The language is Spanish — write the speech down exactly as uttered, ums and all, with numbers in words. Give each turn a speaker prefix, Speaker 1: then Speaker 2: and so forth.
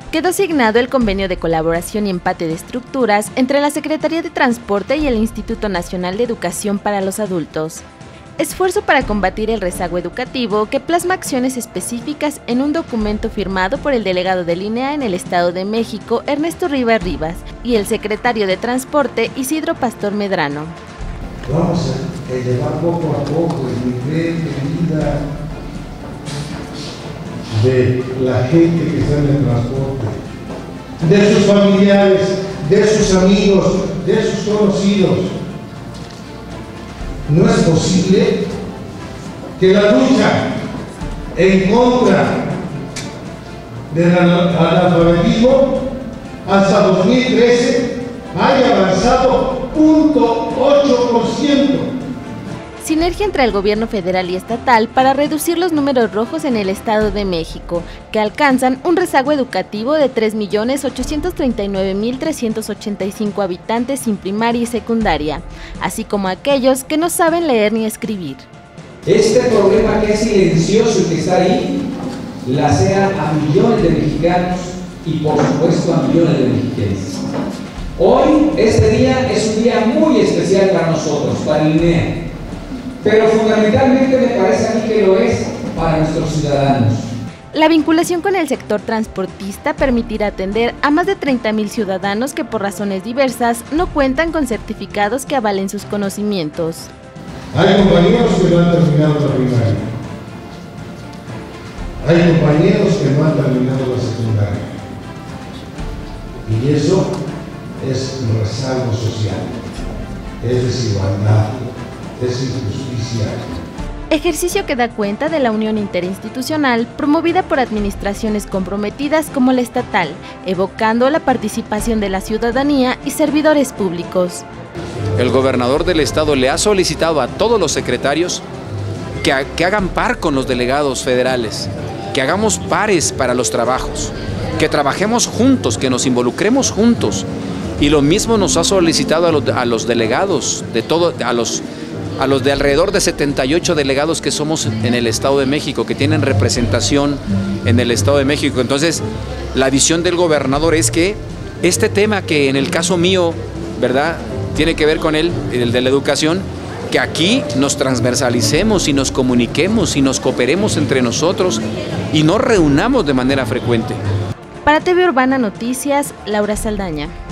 Speaker 1: quedó signado el convenio de colaboración y empate de estructuras entre la Secretaría de Transporte y el Instituto Nacional de Educación para los Adultos. Esfuerzo para combatir el rezago educativo que plasma acciones específicas en un documento firmado por el delegado del I N E A en el Estado de México, Ernesto Rivas Rivas, y el secretario de Transporte, Isidro Pastor Medrano.
Speaker 2: Vamos a elevar poco a poco el nivel de vida de la gente que está en el transporte, de sus familiares, de sus amigos, de sus conocidos. No es posible que la lucha en contra del analfabetismo hasta dos mil trece haya avanzado cero punto ocho por ciento.
Speaker 1: Sinergia entre el gobierno federal y estatal para reducir los números rojos en el Estado de México, que alcanzan un rezago educativo de tres millones ochocientos treinta y nueve mil trescientos ochenta y cinco habitantes sin primaria y secundaria, así como aquellos que no saben leer ni escribir.
Speaker 3: Este problema que es silencioso y que está ahí, la sea a millones de mexicanos y por supuesto a millones de mexicanos. Hoy, este día es un día muy especial para nosotros, para el I N E A. Pero fundamentalmente me parece a mí que lo es para nuestros ciudadanos.
Speaker 1: La vinculación con el sector transportista permitirá atender a más de treinta mil ciudadanos que por razones diversas no cuentan con certificados que avalen sus conocimientos.
Speaker 2: Hay compañeros que no han terminado la primaria. Hay compañeros que no han terminado la secundaria. Y eso es rezago social, es desigualdad, es injusticia.
Speaker 1: Ejercicio que da cuenta de la unión interinstitucional promovida por administraciones comprometidas como la estatal, evocando la participación de la ciudadanía y servidores públicos.
Speaker 4: El gobernador del estado le ha solicitado a todos los secretarios que, que hagan par con los delegados federales, que hagamos pares para los trabajos, que trabajemos juntos, que nos involucremos juntos. Y lo mismo nos ha solicitado a los, a los delegados, de todo, a los a los de alrededor de setenta y ocho delegados que somos en el Estado de México, que tienen representación en el Estado de México. Entonces, la visión del gobernador es que este tema que en el caso mío, ¿verdad?, tiene que ver con él, el de la educación, que aquí nos transversalicemos y nos comuniquemos y nos cooperemos entre nosotros y nos reunamos de manera frecuente.
Speaker 1: Para T V Urbana Noticias, Laura Saldaña.